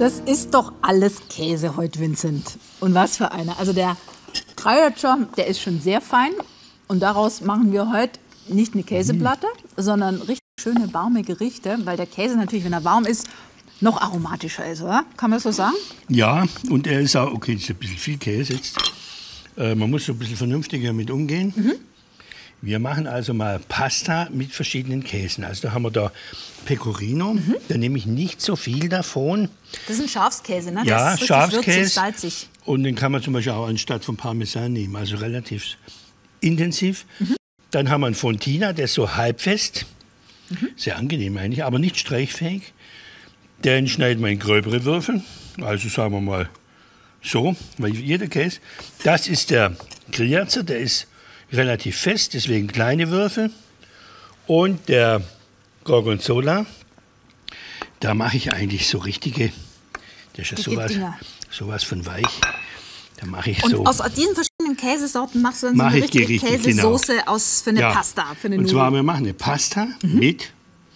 Das ist doch alles Käse heute, Vincent. Und was für einer. Also der Dreiertscher, der ist schon sehr fein. Und daraus machen wir heute nicht eine Käseplatte, sondern richtig schöne, warme Gerichte. Weil der Käse natürlich, wenn er warm ist, noch aromatischer ist, oder? Kann man das so sagen? Ja, und er ist auch, okay, das ist ein bisschen viel Käse jetzt. Man muss so ein bisschen vernünftiger damit umgehen. Wir machen also mal Pasta mit verschiedenen Käsen. Also da haben wir da Pecorino, da nehme ich nicht so viel davon. Das ist ein Schafskäse, ne? Ja, das ist Schafskäse. Würzig, salzig. Und den kann man zum Beispiel auch anstatt von Parmesan nehmen, also relativ intensiv. Dann haben wir einen Fontina, der ist so halbfest, sehr angenehm eigentlich, aber nicht streichfähig. Den schneiden wir in gröbere Würfel, also sagen wir mal so, weil jeder Käse. Das ist der Grillherzer, der ist relativ fest, deswegen kleine Würfel. Und der Gorgonzola, da mache ich eigentlich so richtige, das ist ja sowas von weich. Da mache ich so. Und aus diesen verschiedenen Käsesorten machst du dann so eine richtige Käsesoße für eine Pasta, für eine Nudel. Und zwar, wir machen eine Pasta mit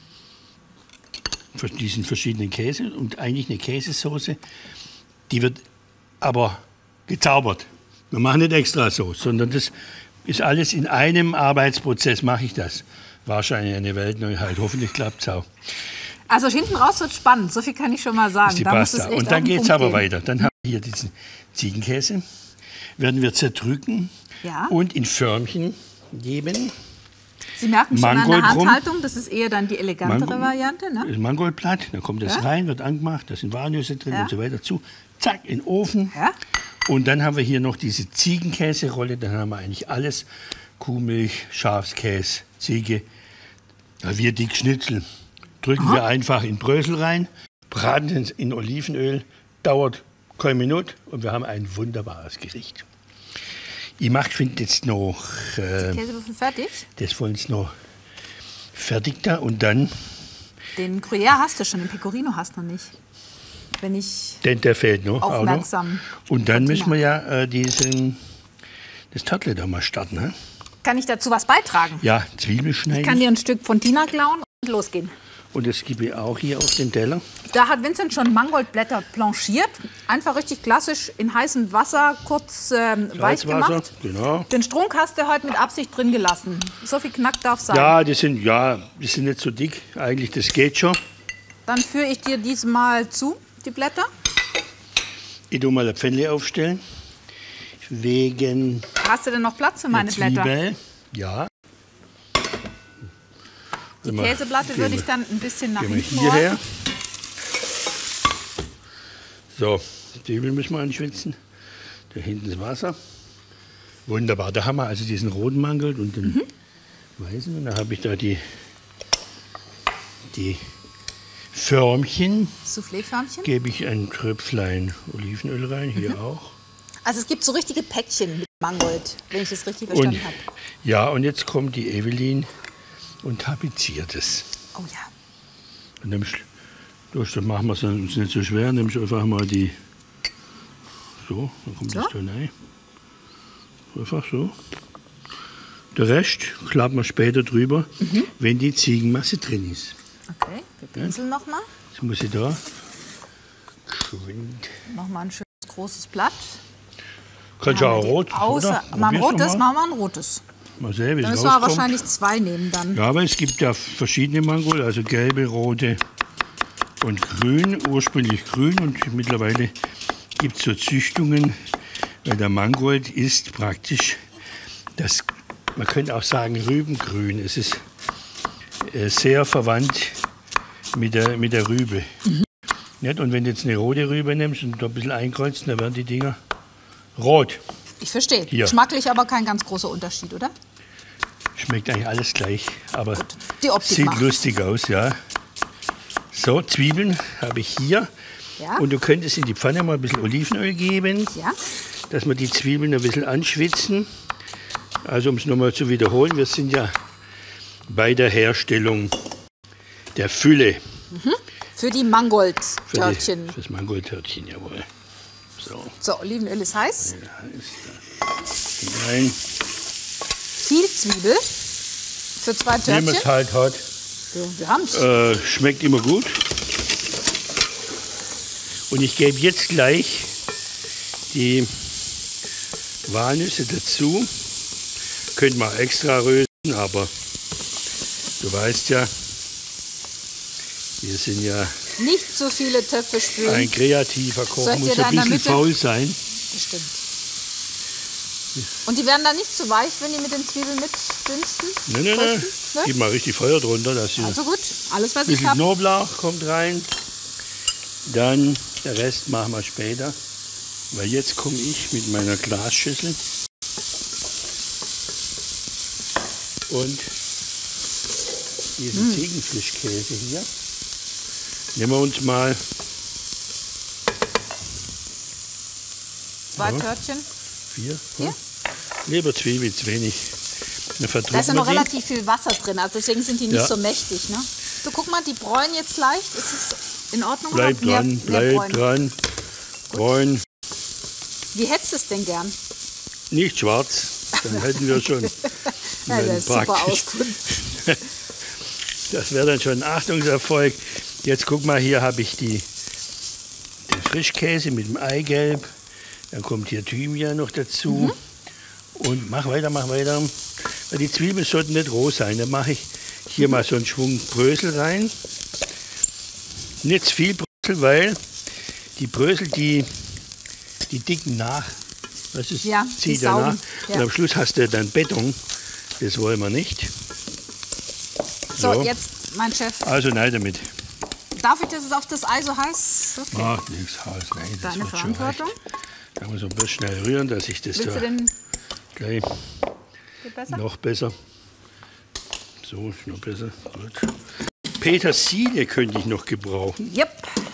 diesen verschiedenen Käse und eigentlich eine Käsesoße, die wird aber gezaubert. Wir machen nicht extra so, sondern das ist alles in einem Arbeitsprozess, mache ich das. Wahrscheinlich eine Weltneuheit, hoffentlich klappt es auch. Also hinten raus wird spannend, so viel kann ich schon mal sagen. Das ist die Pasta. Und dann geht es aber weiter. Dann haben wir hier diesen Ziegenkäse, werden wir zerdrücken und in Förmchen geben. Sie merken schon an der Handhaltung, das ist eher dann die elegantere Variante, ne? Das ist Mangoldblatt, dann kommt das rein, wird angemacht, da sind Walnüsse drin und so weiter zu. Zack, in den Ofen. Ja. Und dann haben wir hier noch diese Ziegenkäserolle, dann haben wir eigentlich alles. Kuhmilch, Schafskäse, Ziege. Wir dick Schnitzel. Drücken wir einfach in Brösel rein, braten es in Olivenöl, dauert keine Minute und wir haben ein wunderbares Gericht. Ich finde jetzt noch Käsewürfel fertig. Das wollen wir noch fertig da und dann. Den Gruyère hast du schon, den Pecorino hast du noch nicht. Wenn ich der fehlt noch. Aufmerksam. Und dann müssen wir ja das Tartlet da mal starten. Ne? Kann ich dazu was beitragen? Ja, Zwiebeln schneiden. Ich kann dir ein Stück Fontina klauen und losgehen. Und das gebe ich auch hier auf den Teller. Da hat Vincent schon Mangoldblätter blanchiert. Einfach richtig klassisch in heißem Wasser kurz weich gemacht. Genau. Den Strunk hast du heute mit Absicht drin gelassen. So viel Knack darf sein. Ja, die sind nicht so dick. Eigentlich, das geht schon. Dann führe ich dir diesmal zu, die Blätter. Ich tue mal ein Pfännle aufstellen. Wegen. Hast du denn noch Platz für meine Blätter? Ja. Die Käseplatte würde ich dann ein bisschen nach hinten hierher. So, die Zwiebeln müssen wir anschwitzen. Da hinten ist Wasser. Wunderbar, da haben wir also diesen roten Mangold und den weißen. Und da habe ich da die Förmchen. Soufflé-Förmchen? Gebe ich ein Tröpflein Olivenöl rein, hier auch. Also es gibt so richtige Päckchen mit Mangold, wenn ich das richtig verstanden habe. Ja, und jetzt kommt die Evelyn und tapeziert es. Oh ja. Und dann machen wir es uns nicht so schwer, nimmst einfach mal die. So, dann kommt das da rein. Einfach so. Der Rest klappen wir später drüber, wenn die Ziegenmasse drin ist. Okay, wir pinseln nochmal. Jetzt muss ich da geschwind. Nochmal ein schönes großes Blatt. Kannst du auch rot, oder? Mal ein rotes, machen wir ein rotes. Mal sehen, wie es dann müssen rauskommt. wir wahrscheinlich 2 nehmen dann. Ja, aber es gibt ja verschiedene Mangold, also gelbe, rote und grün. Ursprünglich grün und mittlerweile gibt es so Züchtungen, weil der Mangold ist praktisch das, man könnte auch sagen Rübengrün. Es ist sehr verwandt mit der Rübe. Und wenn du jetzt eine rote Rübe nimmst und da ein bisschen einkreuzt, dann werden die Dinger rot. Ich verstehe. Hier. Geschmacklich aber kein ganz großer Unterschied, oder? Schmeckt eigentlich alles gleich, aber die Optik sieht macht. lustig aus, ja. So, Zwiebeln habe ich hier. Ja. Und du könntest in die Pfanne mal ein bisschen Olivenöl geben, dass wir die Zwiebeln ein bisschen anschwitzen. Also um es nochmal zu wiederholen, wir sind ja bei der Herstellung der Fülle. Für die Mangold-Törtchen. Für das Mangold-Törtchen, jawohl. So, Olivenöl ist heiß. Rein. Viel Zwiebel für 2 Törtchen. Nehmen wir es halt So, wir haben es. Schmeckt immer gut. Und ich gebe jetzt gleich die Walnüsse dazu. Könnt man extra rösten, aber du weißt ja, wir sind ja nicht so viele Töpfe spülen. ein kreativer Koch, Soll ich muss dir ein da in der bisschen Mitte- faul sein. Bestimmt. Und die werden dann nicht zu weich, wenn die mit den Zwiebeln mitdünsten? Nein. Rösten? Gib mal richtig Feuer drunter, dass sie Also gut, alles was ein ich bisschen habe. Knoblauch kommt rein. Dann der Rest machen wir später. Weil jetzt komme ich mit meiner Glasschüssel und diesen Ziegenfrischkäse hier. Nehmen wir uns mal 2 Ja. Törtchen. 4. Hier? Lieber Zwiebel zu wenig. Dann Da ist verdrücken ja noch wir die. relativ viel Wasser drin, also deswegen sind die nicht Ja. so mächtig. Ne? So, guck mal, die bräunen jetzt leicht. Ist es in Ordnung? Bleib oder mehr, dran, mehr bleib bräunen? dran. Bräun, Wie hättest du es denn gern? nicht schwarz. Dann hätten wir schon. Ja, Dann das ist super praktisch. Auskunft. Das wäre dann schon ein Achtungserfolg. Jetzt guck mal, hier habe ich den Frischkäse mit dem Eigelb. Dann kommt hier Thymian noch dazu. Und mach weiter. Weil die Zwiebeln sollten nicht roh sein. Dann mache ich hier mal so einen Schwung Brösel rein. Nicht zu viel Brösel, weil die Brösel, die dicken nach. Das ist, Ja, die zieht danach. saugen, ja. Und am Schluss hast du dann Beton. Das wollen wir nicht. So, jetzt, mein Chef. Also nein damit. Darf ich das auf das Ei so heiß? Okay. Macht nichts, Haus, nein, das Deine wird schon Verantwortung. reichen. Da muss man bloß schnell rühren, dass ich das Willst du da den gleich geht besser? noch besser. So, ist noch besser. Gut. Petersilie könnte ich noch gebrauchen. Yep.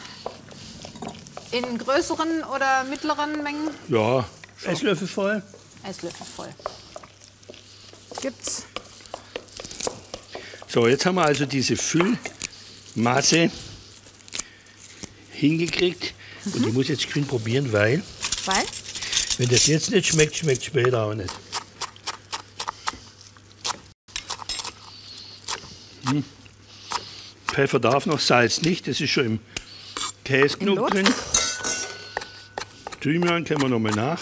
In größeren oder mittleren Mengen? Ja, Esslöffel voll. Esslöffel voll. Gibt's. So, jetzt haben wir also diese Füllmasse hingekriegt. Und ich muss jetzt geschwind probieren, weil Weil? wenn das jetzt nicht schmeckt, schmeckt später auch nicht. Pfeffer darf noch, Salz nicht. Das ist schon im Käse Im genug Lot? drin. Thymian können wir noch mal nach.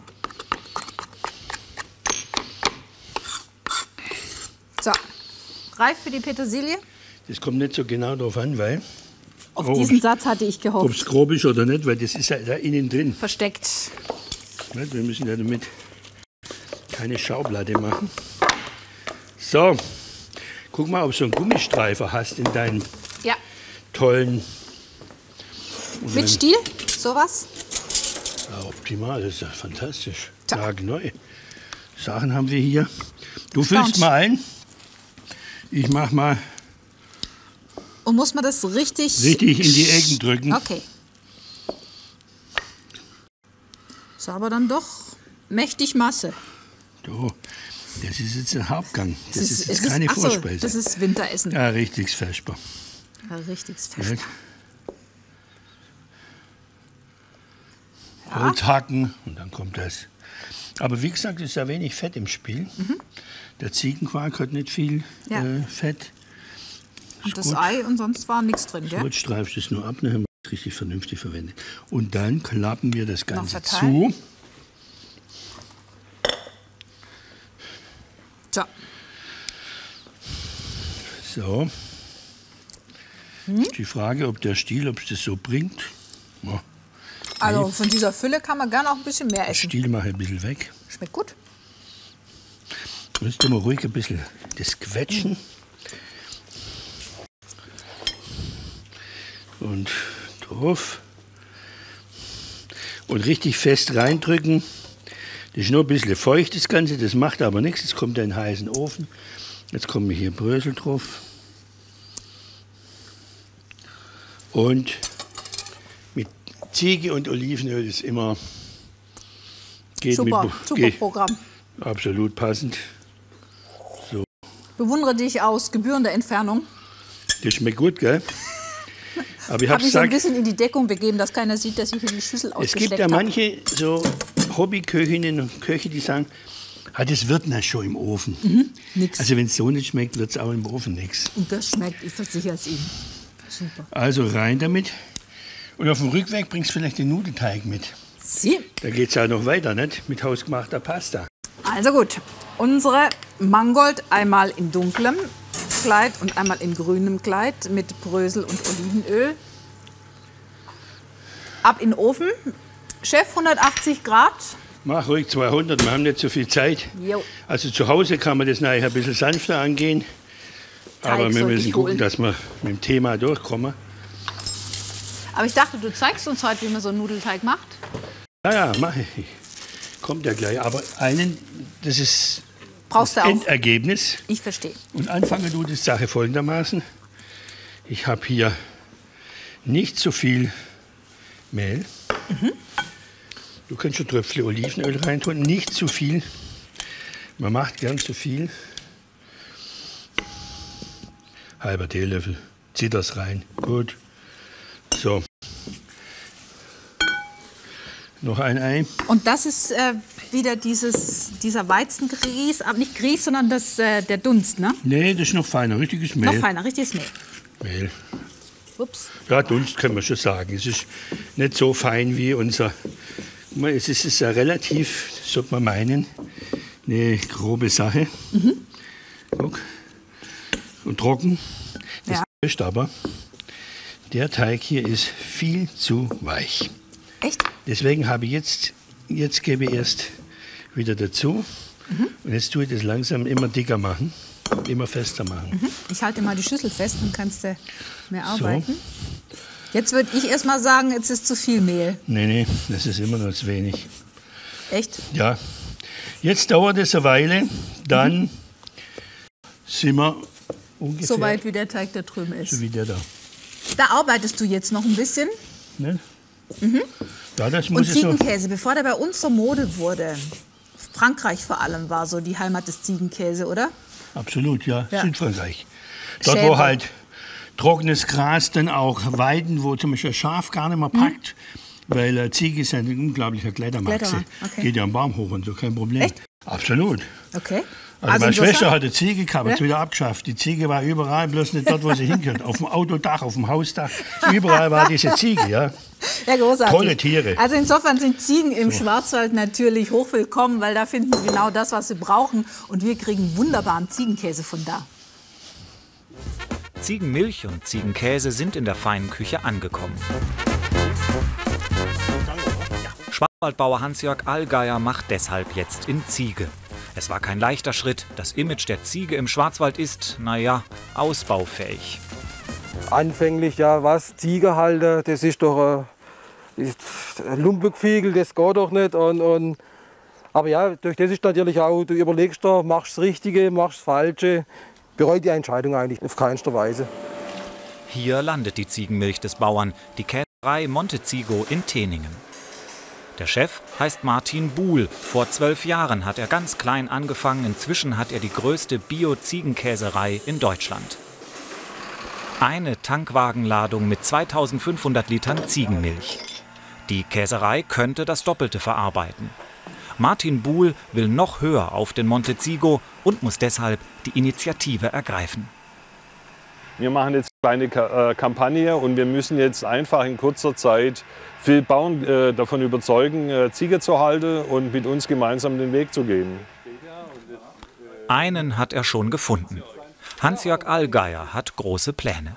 So. Reif für die Petersilie? Das kommt nicht so genau darauf an, weil Auf Oh, diesen Satz hatte ich ob gehofft. es grob ist oder nicht, weil das ist ja da innen drin. Versteckt. Nicht? Wir müssen ja damit keine Schauplatte machen. So, guck mal, ob du so einen Gummistreifer hast in deinen Ja. tollen. Und Mit dann- Stiel? Sowas? Ja, optimal, das ist ja fantastisch. Tja. Tagneu. Sachen haben wir hier. Du füllst Staunst. mal ein. Ich mach mal Und muss man das richtig... richtig in die Ecken drücken. Okay. Ist aber dann doch mächtig Masse. Du, das ist jetzt ein Hauptgang. Das ist jetzt es keine ach so, Vorspeise. das ist Winteressen. Ja, richtig vesper. Ja, richtig fest. Nicht? Holz hacken und dann kommt das. Aber wie gesagt, ist ja wenig Fett im Spiel. Der Ziegenquark hat nicht viel Ja. Fett. Und das gut. Ei und sonst war nichts drin, So, gell? jetzt streifst du es nur ab, dann haben wir es richtig vernünftig verwendet. Und dann klappen wir das Ganze verteilen. zu. So. So. Die Frage, ob der Stiel, ob es das so bringt. Ja, Also von dieser Fülle kann man gerne auch ein bisschen mehr den essen. Stiel mache ich ein bisschen weg. Schmeckt gut. Jetzt tun wir ruhig ein bisschen das quetschen. Und drauf. Und richtig fest reindrücken. Das ist nur ein bisschen feucht, das Ganze, das macht aber nichts. Jetzt kommt er in den heißen Ofen. Jetzt kommen hier Brösel drauf. Und mit Ziege und Olivenöl ist immer geht Super, mit, super geht Programm. absolut passend. Bewundere dich aus gebührender Entfernung. Das schmeckt gut, gell? Aber ich habe Habe mich so ein gesagt, bisschen in die Deckung begeben, dass keiner sieht, dass ich hier die Schüssel es ausgesteckt gibt ja habe. manche so Hobbyköchinnen und Köche, die sagen, das wird na schon im Ofen. Nix. Also wenn es so nicht schmeckt, wird es auch im Ofen nichts. Und das schmeckt, ich versichere es Ihnen. Super. Also rein damit. Und auf dem Rückweg bringst du vielleicht den Nudelteig mit. Sie. Da geht es ja noch weiter, nicht? Mit hausgemachter Pasta. Also gut, unsere Mangold einmal in dunklem Kleid und einmal in grünem Kleid mit Brösel und Olivenöl. Ab in den Ofen. Chef, 180 Grad. Mach ruhig 200, wir haben nicht so viel Zeit. Jo. Also zu Hause kann man das nachher ein bisschen sanfter angehen. Aber wir müssen gucken, dass wir mit dem Thema durchkommen. Aber ich dachte, du zeigst uns heute, wie man so einen Nudelteig macht. Ja, mache ich. Kommt ja gleich. Aber das ist Brauchst das du auch. Endergebnis. Ich verstehe. Und anfangen tut die Sache folgendermaßen. Ich habe hier nicht so viel Mehl. Du kannst schon Tröpfchen Olivenöl reintun, nicht zu viel. Man macht gern zu viel. Halber Teelöffel, zieh das rein. Gut. So. Noch ein Ei. Und das ist wieder dieser Weizengrieß, aber nicht Grieß, sondern der Dunst, ne? Nee, das ist noch feiner, richtiges Mehl. Noch feiner, richtiges Mehl. Mehl. Ups. Ja, Dunst kann man schon sagen. Es ist nicht so fein wie unser. Es ist ja relativ, sollte man meinen, eine grobe Sache. Guck. Und trocken. Das ist aber, der Teig hier ist viel zu weich. Echt? Deswegen habe ich jetzt gebe ich erst wieder dazu. Und jetzt tue ich das langsam immer dicker machen, immer fester machen. Ich halte mal die Schüssel fest, dann kannst du mehr arbeiten. Jetzt würde ich erst mal sagen, jetzt ist zu viel Mehl. Nee, das ist immer noch zu wenig. Echt? Ja. Jetzt dauert es eine Weile, dann sind wir ungefähr So weit, wie der Teig da drüben ist. so wie der da. Da arbeitest du jetzt noch ein bisschen. Ne? Ja, das Und muss ich so. Ziegenkäse, bevor der bei uns zur Mode wurde, Frankreich vor allem war so die Heimat des Ziegenkäse, oder? Absolut, ja. Ja. Südfrankreich. Dort, Schäfer. wo halt trockenes Gras, dann auch Weiden, wo zum Beispiel ein Schaf gar nicht mehr packt, weil Ziege ist ein unglaublicher Klettermaxe. Kletterer, okay. Geht ja am Baum hoch und so, kein Problem. Echt? Absolut. Okay. Also meine insofern- Schwester hatte Ziege gehabt, hat Ja. wieder abgeschafft. Die Ziege war überall, bloß nicht dort, wo sie hingehört. Auf dem Autodach, auf dem Hausdach. Überall war diese Ziege, ja. Ja, großartig. Tolle Tiere. Also insofern sind Ziegen im Schwarzwald natürlich hochwillkommen, weil da finden sie genau das, was sie brauchen. Und wir kriegen wunderbaren Ziegenkäse von da. Ziegenmilch und Ziegenkäse sind in der feinen Küche angekommen. Schwarzwaldbauer Hans-Jörg Allgeier macht deshalb jetzt in Ziege. Es war kein leichter Schritt. Das Image der Ziege im Schwarzwald ist, naja, ausbaufähig. Anfänglich, ja, was? Ziege halten, das ist doch ein Lumpengefiegel, das geht doch nicht. Aber ja, durch das ist natürlich auch, du überlegst dir, machst das Richtige, machst das Falsche. Bereut die Entscheidung eigentlich auf keinster Weise. Hier landet die Ziegenmilch des Bauern, die Käserei Montezigo in Teningen. Der Chef heißt Martin Buhl. Vor 12 Jahren hat er ganz klein angefangen. Inzwischen hat er die größte Bio-Ziegenkäserei in Deutschland. Eine Tankwagenladung mit 2500 Litern Ziegenmilch. Die Käserei könnte das Doppelte verarbeiten. Martin Buhl will noch höher auf den Montezigo und muss deshalb die Initiative ergreifen. Wir machen jetzt eine kleine Kampagne und wir müssen jetzt einfach in kurzer Zeit viele Bauern davon überzeugen, Ziege zu halten und mit uns gemeinsam den Weg zu gehen. Einen hat er schon gefunden. Hans-Jörg Allgeier hat große Pläne.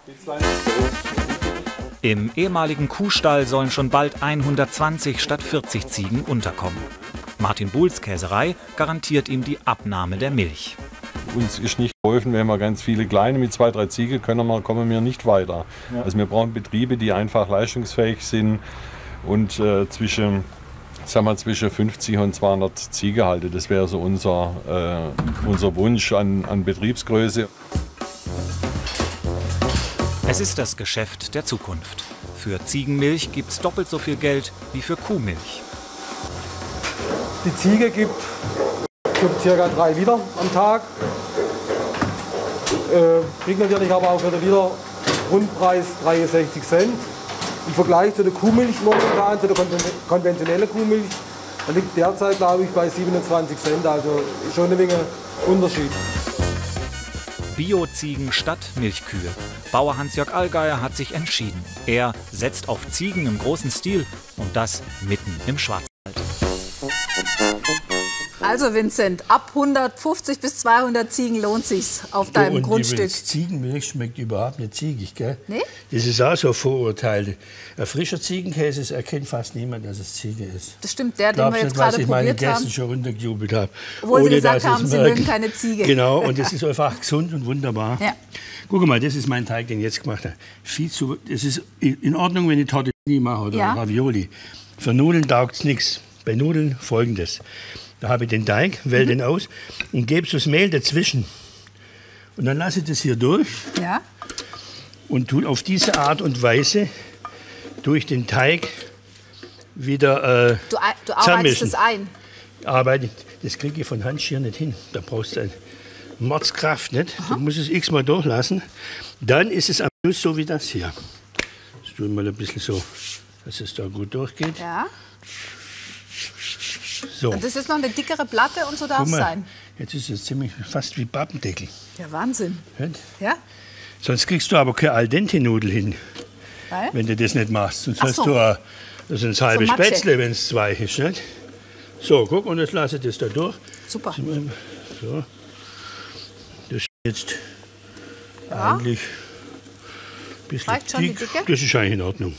Im ehemaligen Kuhstall sollen schon bald 120 statt 40 Ziegen unterkommen. Martin Buhls Käserei garantiert ihm die Abnahme der Milch. Uns ist nicht geholfen, wenn wir ganz viele kleine mit 2, 3 Ziegen kommen wir nicht weiter. Ja. Also wir brauchen Betriebe, die einfach leistungsfähig sind und zwischen 50 und 200 Ziegen halten. Das wäre so unser Wunsch an Betriebsgröße. Es ist das Geschäft der Zukunft. Für Ziegenmilch gibt es doppelt so viel Geld wie für Kuhmilch. Die Ziege gibt ca. 3 Liter am Tag. Kriegt natürlich aber auch für den Liter Grundpreis 63 Cent. Im Vergleich zu der Kuhmilch momentan, zu der konventionellen Kuhmilch, da liegt derzeit, glaube ich, bei 27 Cent. Also schon eine Menge Unterschied. Bio-Ziegen statt Milchkühe. Bauer Hans-Jörg Allgeier hat sich entschieden. Er setzt auf Ziegen im großen Stil und das mitten im Schwarzwald. Also Vincent, ab 150 bis 200 Ziegen lohnt sich's auf deinem und Grundstück. übrigens, Ziegenmilch schmeckt überhaupt nicht ziegig, gell? Nee? Das ist auch so ein Vorurteil. Ein frischer Ziegenkäse erkennt fast niemand, dass es Ziege ist. Das stimmt, der, den Glaubst wir nicht, jetzt was gerade ich meinen probiert Gästen haben. schon runtergejubelt habe. Obwohl sie Ohne, gesagt dass sie haben, es sie merken. mögen keine Ziege. Genau, und das ist einfach gesund und wunderbar. Ja. Guck mal, das ist mein Teig, den ich jetzt gemacht habe. Es ist in Ordnung, wenn ich Tortellini mache oder Ja. Ravioli. Für Nudeln taugt es nichts. Bei Nudeln Folgendes. Da habe ich den Teig, wähle den aus und gebe so das Mehl dazwischen. Und dann lasse ich das hier durch Ja? und tue auf diese Art und Weise durch den Teig wieder Du arbeitest zusammenmischen. es ein. Das kriege ich von Hand schier nicht hin. Da brauchst du eine Mordskraft, nicht? Du musst es x-mal durchlassen. Dann ist es am Schluss so wie das hier. Das tue ich mal ein bisschen so, dass es da gut durchgeht. Ja. So, Und das ist noch eine dickere Platte und so darf guck es mal, sein. jetzt ist es ziemlich fast wie Pappendeckel. Ja, Wahnsinn. Nicht? Ja? Sonst kriegst du aber keine al dente Nudel hin, Weil? wenn du das nicht machst. Sonst Ach hast so. du das ein halbes Matsche. Spätzle, wenn es weich ist. Nicht? So, guck, und jetzt lasse ich das da durch. Super. So. Das ist jetzt Ja. eigentlich ein bisschen Reicht schon die dick. Dicke? Das ist eigentlich in Ordnung.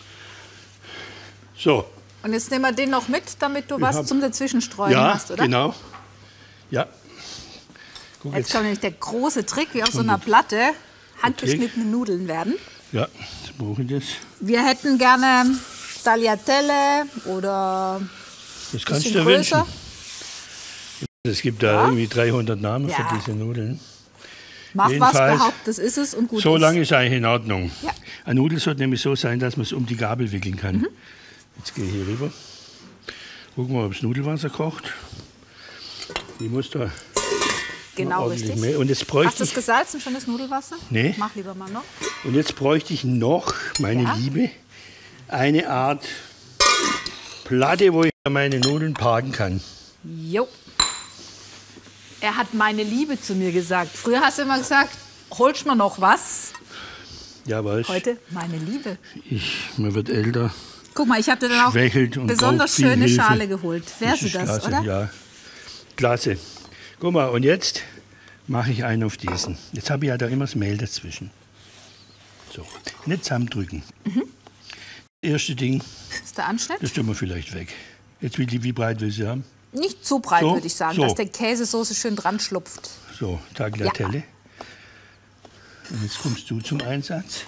So, Und jetzt nehmen wir den noch mit, damit du was hab- zum Dazwischenstreuen ja, hast, oder? genau. Ja. Guck Jetzt kommt nämlich der große Trick, wie auf so einer Platte handgeschnittene Nudeln werden. Ja, jetzt brauche ich das. Wir hätten gerne Tagliatelle oder Das kannst bisschen du wünschen. größer. Es gibt da irgendwie 300 Namen Ja. für diese Nudeln. Mach was, Jedenfalls, behaupt, das ist es und gut So ist. lange ist eigentlich in Ordnung. Ja. Eine Nudel sollte nämlich so sein, dass man es um die Gabel wickeln kann. Mhm. Jetzt gehe ich hier rüber. Gucken wir, ob das Nudelwasser kocht. Ich muss da Genau ordentlich richtig. Mehl. Und jetzt Hast bräuchte du es ich, gesalzen schon, das Nudelwasser? Nee. Mach lieber mal noch. und jetzt bräuchte ich noch, meine Ja. Liebe, eine Art Platte, wo ich meine Nudeln parken kann. Jo. Er hat meine Liebe zu mir gesagt. Früher hast du immer gesagt, holst mir noch was. Ja, weißt Heute meine Liebe. man wird älter. Guck mal, ich habe dir dann auch Schwächelt und besonders braucht viel schöne Hilfe. Schale geholt. Wärst du ist das, klasse, oder? Ja, klasse. Guck mal, und jetzt mache ich einen auf diesen. Jetzt habe ich ja da immer das Mehl dazwischen. So, nicht zusammendrücken. Das erste Ding, Das ist der Anschnitt. das tun wir vielleicht weg. Jetzt wie breit will sie haben? Nicht zu breit, So, würde ich sagen, so. dass der Käsesoße schön dran schlupft. So, Tagliatelle. Und jetzt kommst du zum Einsatz.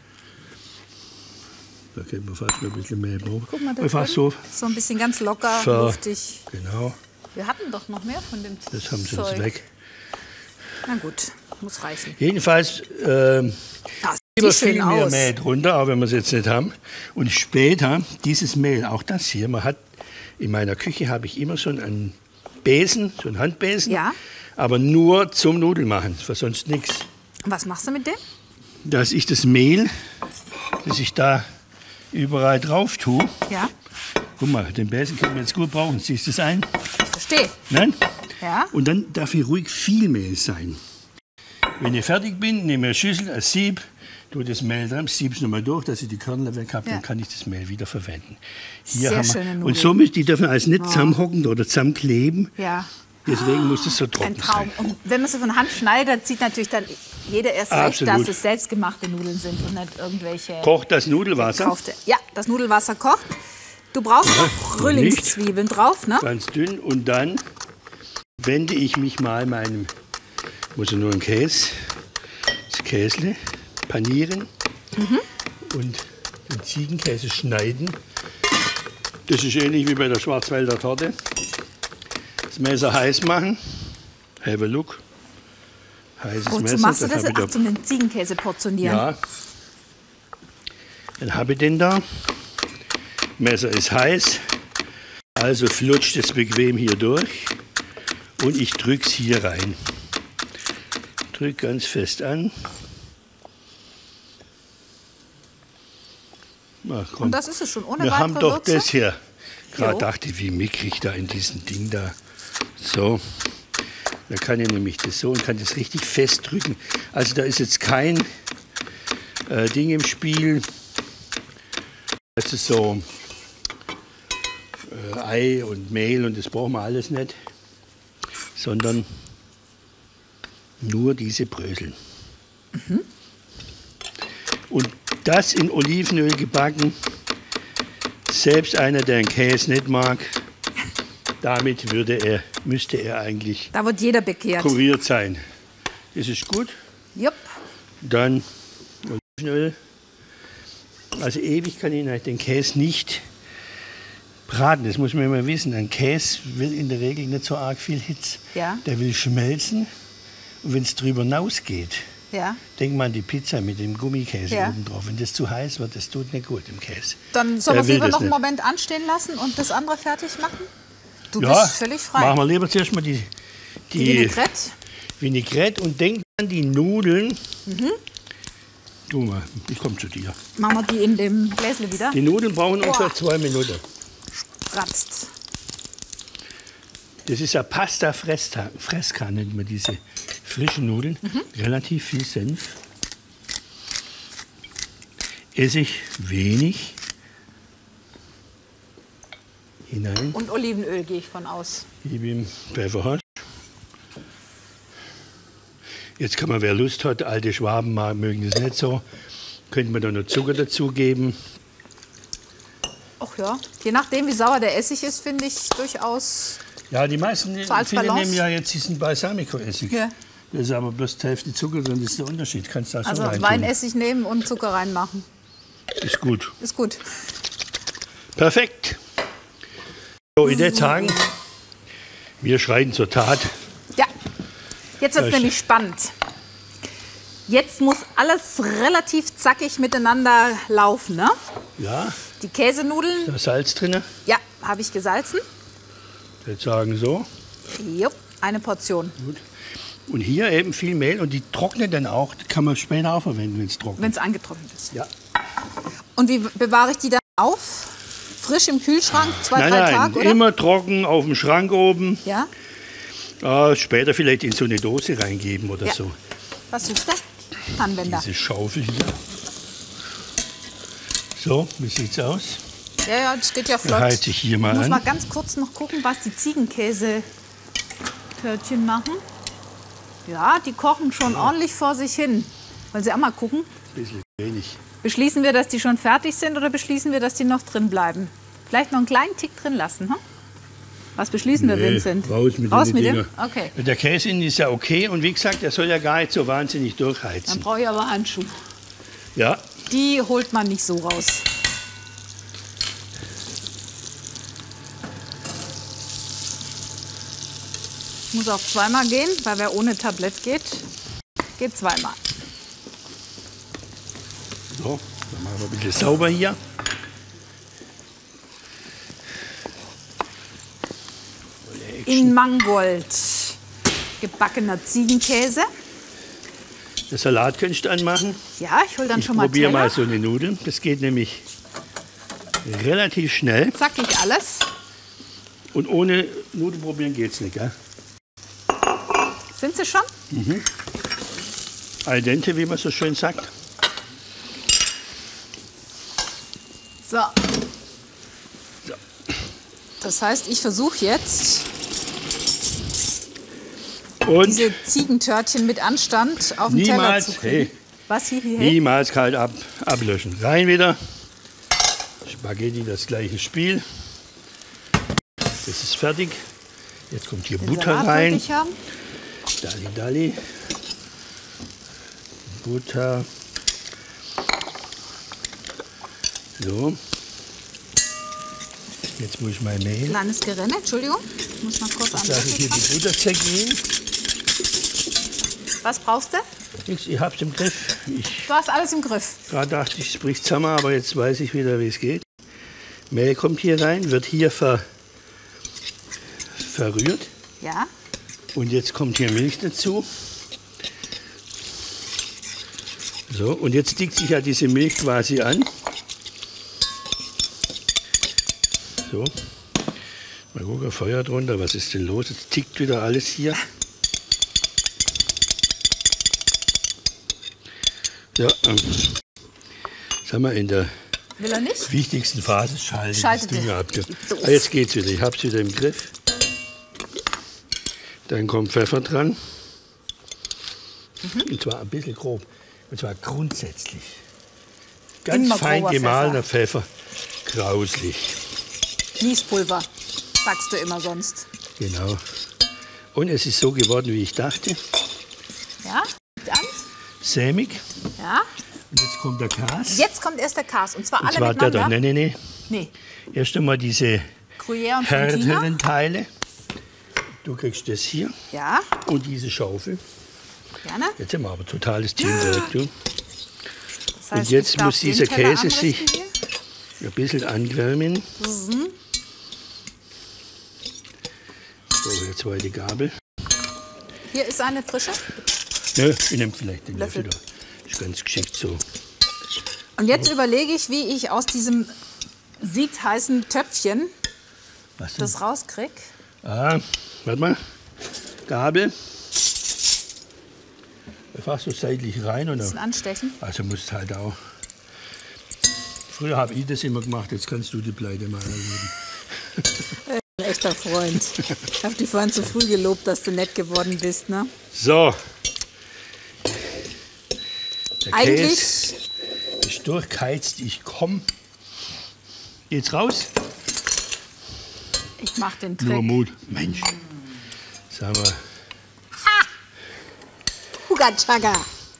Da können wir fast noch ein bisschen Mehl brauchen. Guck mal, da Einfach drin. so. So ein bisschen ganz locker, So. luftig. Genau, Wir hatten doch noch mehr von dem das haben sie Zeug. uns weg. Na gut, muss reichen. Jedenfalls Das immer sieht schön viel mehr aus. Mehl drunter, auch wenn wir es jetzt nicht haben. Und später dieses Mehl, auch das hier, in meiner Küche habe ich immer so einen Besen, so einen Handbesen, Ja. aber nur zum Nudelmachen, für sonst nichts. Was machst du mit dem? Dass ich das Mehl, das ich da überall drauf tue, Ja, guck mal, den Besen können wir jetzt gut brauchen, siehst du es ein? ich verstehe. Nein? Ja. Und dann darf hier ruhig viel Mehl sein. Wenn ich fertig bin, nehme ich eine Schüssel, ein Sieb, tue das Mehl dran, siebe es nochmal durch, dass ich die Kernel weg habe, Ja. dann kann ich das Mehl wieder verwenden. Sehr schöne Nudeln. Und somit, die dürfen also nicht zusammenhocken oder zusammenkleben. Ja. Deswegen muss es so Ein trocken Traum. sein. Und wenn man sie von Hand schneidet, sieht natürlich dann jeder erst recht, Absolut. dass es selbstgemachte Nudeln sind und nicht irgendwelche Kocht das Nudelwasser gekaufte. Ja, das Nudelwasser kocht. Du brauchst noch Frühlingszwiebeln drauf, ne? ganz dünn und dann wende ich mich mal muss ich nur ein das Käsle panieren und den Ziegenkäse schneiden. Das ist ähnlich wie bei der Schwarzwälder Torte. Das Messer heiß machen. Have a look. Heißes Wozu Messer. machst du dann das? habe ich Ach, zum den Ziegenkäse portionieren. ja. Dann habe ich den da. Messer ist heiß. Also flutscht es bequem hier durch. Und ich drücke es hier rein. Drücke ganz fest an. Na, komm. Und das ist es schon, ohne Wir weitere haben doch Würze? das hier. Gerade Jo. dachte ich, wie mickrig da in diesem Ding da. So. Da kann ich nämlich das so und kann das richtig festdrücken. Also da ist jetzt kein Ding im Spiel. Das ist so Ei und Mehl und das brauchen wir alles nicht. Sondern nur diese Brösel. Und das in Olivenöl gebacken. Selbst einer, der einen Käse nicht mag, damit müsste er eigentlich Da wird jeder bekehrt. kuriert sein. Das ist gut. Jupp. Dann Olivenöl. Also ewig kann ich den Käse nicht braten. Das muss man immer wissen. Ein Käse will in der Regel nicht so arg viel Hitze. Ja. Der will schmelzen. Und wenn es drüber hinausgeht, Ja. denk mal an die Pizza mit dem Gummikäse Ja. oben drauf. Wenn das zu heiß wird, das tut nicht gut im Käse. Dann sollen wir Der es will lieber das noch einen nicht. Moment anstehen lassen und das andere fertig machen? Du Ja, bist völlig frei. machen wir lieber zuerst mal die Vinaigrette. Vinaigrette und denk an die Nudeln. Du mal, ich komme zu dir. Machen wir die in dem Gläsle wieder. Die Nudeln brauchen ungefähr Boah. 2 Minuten. Kratzt. Das ist ja Pasta Fresca, nennt man diese frischen Nudeln. Relativ viel Senf. Essig wenig hinein. Und Olivenöl gehe ich von aus. Gib ihm Pfeffer. Jetzt kann man, wer Lust hat, alte Schwaben mögen das nicht so, könnte man da noch Zucker dazugeben. Ach ja, je nachdem, wie sauer der Essig ist, finde ich durchaus. Ja, die meisten als viele Balance? nehmen ja jetzt diesen Balsamico-Essig. Ja. Da ist aber bloß die Hälfte Zucker drin, das ist der Unterschied. Kannst du auch Also so reintun. Weinessig nehmen und Zucker reinmachen. Ist gut. Ist gut. Perfekt. So, in den Tagen, wir schreiten zur Tat. Ja, jetzt wird es Gleich. nämlich spannend. Jetzt muss alles relativ zackig miteinander laufen. Ne? Ja, Die Käsenudeln, da ist Salz drin. ja, habe ich gesalzen. Ich würde sagen so. Jupp, eine Portion. Gut. Und hier eben viel Mehl und die trocknen dann auch. Die kann man später auch verwenden, wenn es trocknet. Wenn es angetrocknet ist. Ja. Und wie bewahre ich die dann auf? Frisch im Kühlschrank, 2, 3 Nein, Tage, oder? immer trocken auf dem Schrank oben. Ja, Später vielleicht in so eine Dose reingeben oder Ja. so. was suchst du? Pfannenwender. Diese Schaufel hier. So, wie sieht's aus? Ja, ja, das geht ja Da flott. halte ich hier mal Ich muss an. mal ganz kurz noch gucken, was die Ziegenkäse-Törtchen machen. Ja, die kochen schon ordentlich vor sich hin. Wollen Sie auch mal gucken? Ein bisschen wenig. Beschließen wir, dass die schon fertig sind oder beschließen wir, dass die noch drin bleiben? Vielleicht noch einen kleinen Tick drin lassen, hm? Was beschließen wir, Vincent? raus mit Raus den mit dem? Dinger. Okay. Der Käse innen ist ja okay und wie gesagt, der soll ja gar nicht so wahnsinnig Dann durchheizen. brauche ich aber Handschuhe. Ja, Die holt man nicht so raus. Muss auch zweimal gehen, weil wer ohne Tablett geht, geht zweimal. so, dann machen wir ein bisschen sauber hier. In Mangold gebackener Ziegenkäse. Der Salat könntest du anmachen. Ja, ich hole dann Ich schon mal probiere Teller. mal so eine Nudel. Das geht nämlich relativ schnell. Zackig alles. Und ohne Nudel probieren geht's nicht, gell? Sind sie schon? Al dente, wie man so schön sagt. So. Das heißt, ich versuche jetzt, Und diese Ziegentörtchen mit Anstand auf den Teller niemals, zu kriegen. hey, Was hier? niemals kalt ablöschen. Rein wieder. Spaghetti, das gleiche Spiel. Das ist fertig. Jetzt kommt hier Den Butter Salat wollte rein. ich haben. Dalli, dalli. Butter. So. Jetzt muss ich mein Mehl. Kleines Gerenne, Entschuldigung. Ich muss mal kurz Lasse ich hier ansetzen. die Butter zergehen. Was brauchst du? Ich hab's im Griff. Ich Du hast alles im Griff. gerade dachte ich, es bricht zusammen, aber jetzt weiß ich wieder, wie es geht. Mehl kommt hier rein, wird hier verrührt. Ja. Und jetzt kommt hier Milch dazu. So, und jetzt dickt sich ja diese Milch quasi an. So, mal gucken, Feuer drunter, was ist denn los? Jetzt tickt wieder alles hier. Ja, sind wir in der Will er nicht? wichtigsten Phase. Schaltet das Ding er. ab. Jetzt geht's wieder. Ich habe es wieder im Griff. Dann kommt Pfeffer dran. Und zwar ein bisschen grob. Und zwar grundsätzlich. Ganz Immer fein grober gemahlener Pfeffer. Grauslich. Niespulver, sagst du immer sonst. Genau. Und es ist so geworden, wie ich dachte. Ja? Dann? Sämig. Ja. Und jetzt kommt der Kas. Jetzt kommt erst der Kas. Und zwar Und alle zwar der da. miteinander? Nee. Nee. Erst einmal diese Gruyère und Fontina. härteren Teile. Du kriegst das hier Ja, und diese Schaufel. gerne. Jetzt sind wir aber totales Teamwork. Du. Das heißt, Und jetzt ich darf muss dieser den Teller Käse sich anrichten hier. ein bisschen anwärmen. So, jetzt zweite Gabel. Hier ist eine frische. Ja, ich nehme vielleicht den Löffel. Löffel. Da. Ist ganz geschickt so. Und jetzt überlege ich, wie ich aus diesem siedheißen Töpfchen Was denn? das rauskriege. Ah, warte mal. Gabel. Einfach so seitlich rein. Und Bisschen anstechen. also musst halt auch. Früher habe ich das immer gemacht, jetzt kannst du die Pleite mal erleben. Ein echter Freund. Ich habe dich vorhin zu früh gelobt, dass du nett geworden bist, ne? So. Der Eigentlich Käse ist durchgeheizt. Ich komme. Geht's raus? ich mache den Nur Trick. Mut. Mensch. Sag mal. Huga Chaga.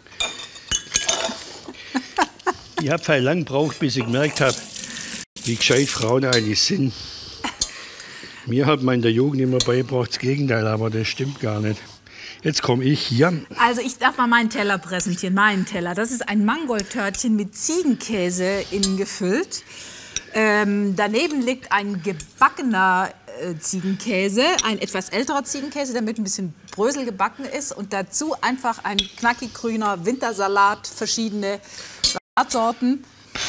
Ich habe halt lang gebraucht, bis ich gemerkt habe, wie gescheit Frauen eigentlich sind. Mir hat man in der Jugend immer beigebracht, das Gegenteil, aber das stimmt gar nicht. Jetzt komme ich hier. Also ich darf mal meinen Teller präsentieren, meinen Teller. Das ist ein Mangoldtörtchen mit Ziegenkäse innen gefüllt. Daneben liegt ein gebackener Ziegenkäse, ein etwas älterer Ziegenkäse, der mit ein bisschen Brösel gebacken ist. Und dazu einfach ein knackig grüner Wintersalat, verschiedene Salatsorten.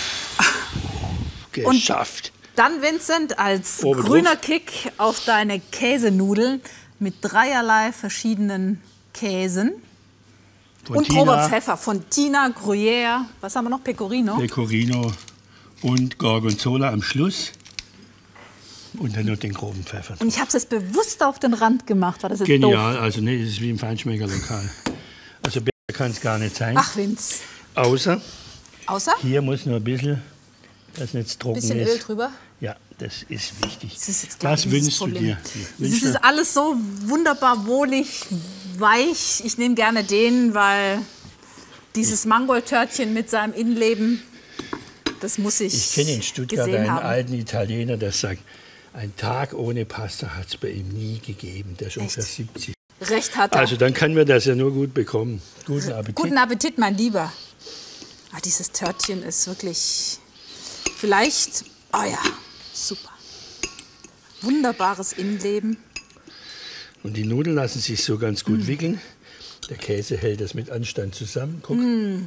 Geschafft. Dann, Vincent, als Oben grüner drauf. Kick auf deine Käsenudeln mit dreierlei verschiedenen Käsen. Und grober Pfeffer. Fontina, Gruyère, was haben wir noch? Pecorino. Pecorino und Gorgonzola am Schluss. Und dann noch den groben Pfeffer. Und ich habe es jetzt bewusst auf den Rand gemacht. War das jetzt Genial, doof? also nee, das ist wie im Feinschmeckerlokal. Also besser kann es gar nicht sein. Ach, Vince. Außer, Außer hier muss nur ein bisschen, dass es nicht trocken bisschen ist. Öl drüber. Ja, das ist wichtig. Das ist jetzt, glaub Was ich, nicht das wünschst du Problem. dir? Es Wünschst ist du- alles so wunderbar wohlig, weich. Ich nehme gerne den, weil dieses Mangoldtörtchen mit seinem Innenleben, das muss ich Ich kenne in Stuttgart gesehen einen haben. alten Italiener, der sagt, ein Tag ohne Pasta hat es bei ihm nie gegeben. Der ist ungefähr Echt? 70. Recht hat er. Also dann können wir das ja nur gut bekommen. Guten Appetit. Guten Appetit, mein Lieber. Ah, dieses Törtchen ist wirklich vielleicht, oh ja, super. Wunderbares Innenleben. Und die Nudeln lassen sich so ganz Mm. gut wickeln. Der Käse hält das mit Anstand zusammen. Guck.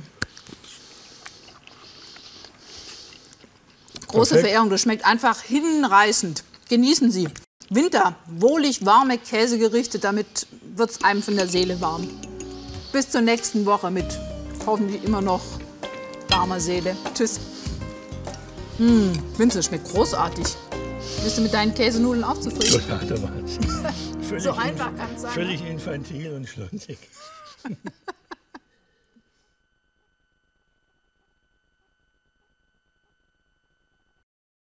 Große Perfekt. Verehrung, das schmeckt einfach hinreißend. Genießen Sie. Winter, wohlig warme Käsegerichte, damit wird es einem von der Seele warm. Bis zur nächsten Woche mit hoffentlich immer noch warmer Seele. Tschüss. Vince, das schmeckt großartig. Bist du mit deinen Käsenudeln auch zufrieden? Totaler Wahnsinn. Völlig So einfach kann es sein. Völlig infantil und schlonzig.